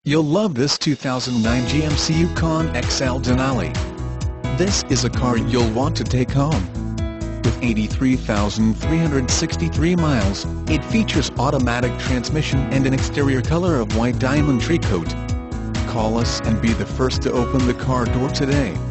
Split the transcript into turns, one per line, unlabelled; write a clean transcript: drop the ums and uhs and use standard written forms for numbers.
You'll love this 2009 GMC Yukon XL Denali. This is a car you'll want to take home. With 83,363 miles, it features automatic transmission and an exterior color of white diamond treacoat. Call us and be the first to open the car door today.